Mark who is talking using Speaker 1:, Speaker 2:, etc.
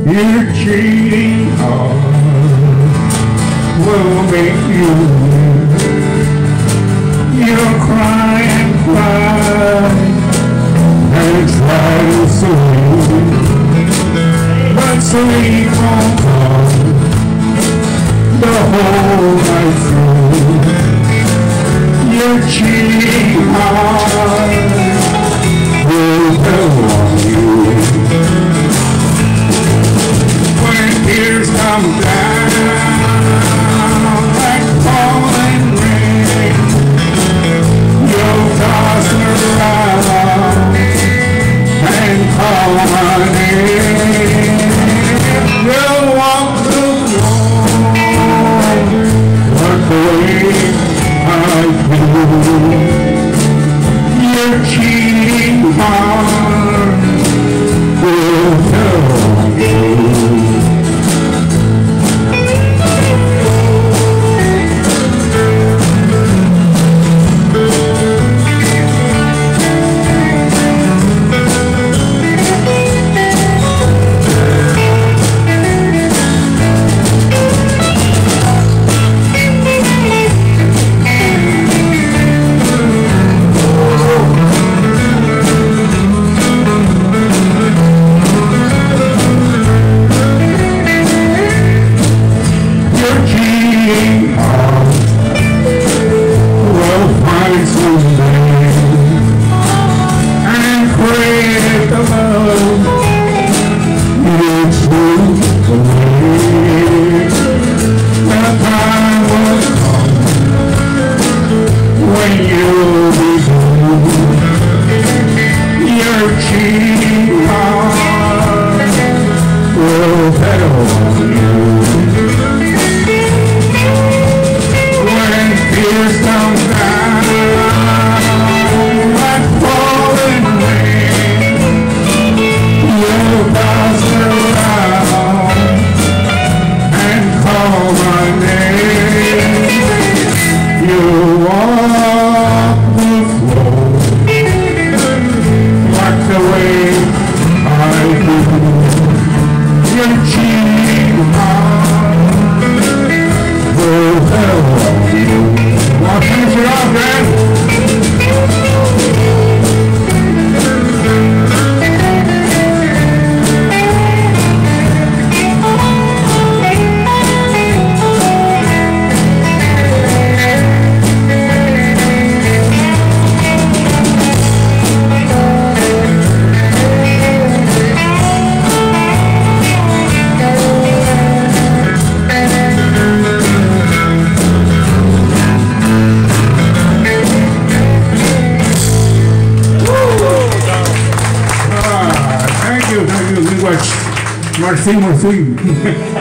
Speaker 1: Your cheating heart will make you. You'll cry and cry and try to sleep, but sleep won't come the whole night through. Your cheating heart will tell on you. When tears come down like falling rain, you'll toss around and call my name. You'll walk the floor, but the way I feel. Your cheating heart will tell you. Marcinho.